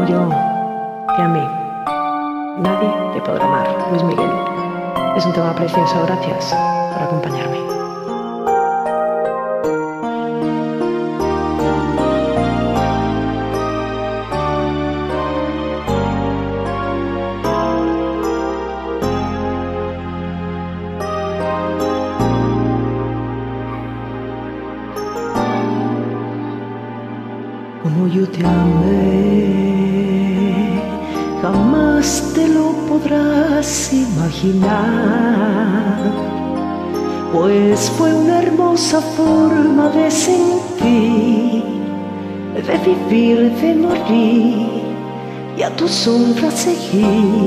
Como yo te amé, nadie te podrá amar. Luis Miguel. Es un tema precioso, gracias por acompañarme. Como yo te amé, jamás te lo podrás imaginar, pues fue una hermosa forma de sentir, de vivir, de morir y a tu sombra seguir.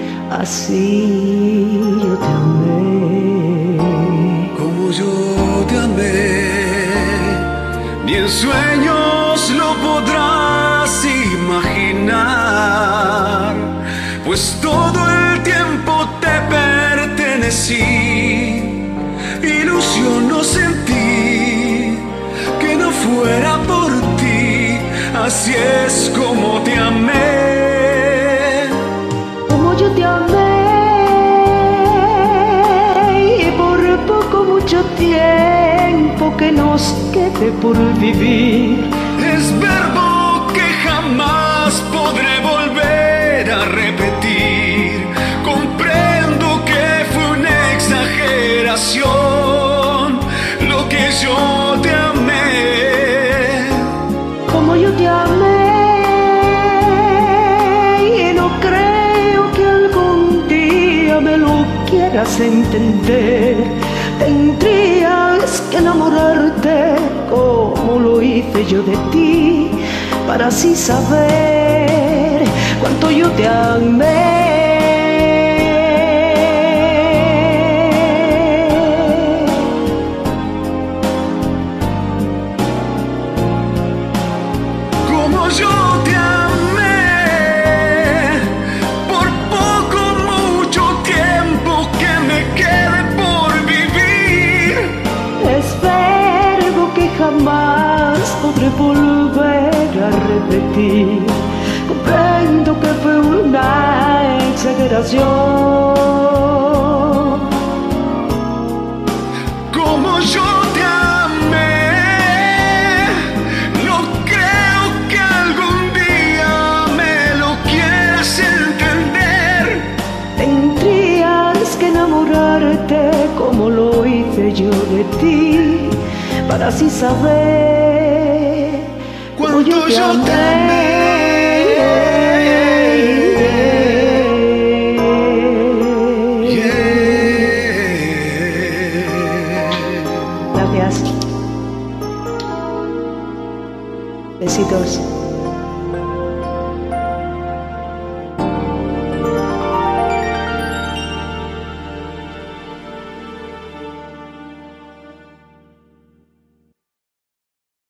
Así yo te amé. Como yo te amé, ni en sueños lo podrás imaginar, pues todo el tiempo te pertenecí. Ilusión no sentí que no fuera por ti. Así es como te amé. Como yo te amé, y por poco mucho tiempo que nos quede por vivir. Es verbo que jamás podré volver a repetir. Comprendo que fue una exageración lo que yo te amé. Como yo te amé, y no creo que algún día me lo quieras entender. Tendrías que enamorarte como lo hice yo de ti, para así saber cuánto yo te amé. Como yo te amé, por poco mucho tiempo que me quede por vivir. Es verbo que jamás podré volver a repetir. Comprendo que fue una exageración. Como yo te amé, no creo que algún día me lo quieras entender. Tendrías que enamorarte como lo hice yo de ti, para así saber cómo yo te amé. Gracias. Besitos.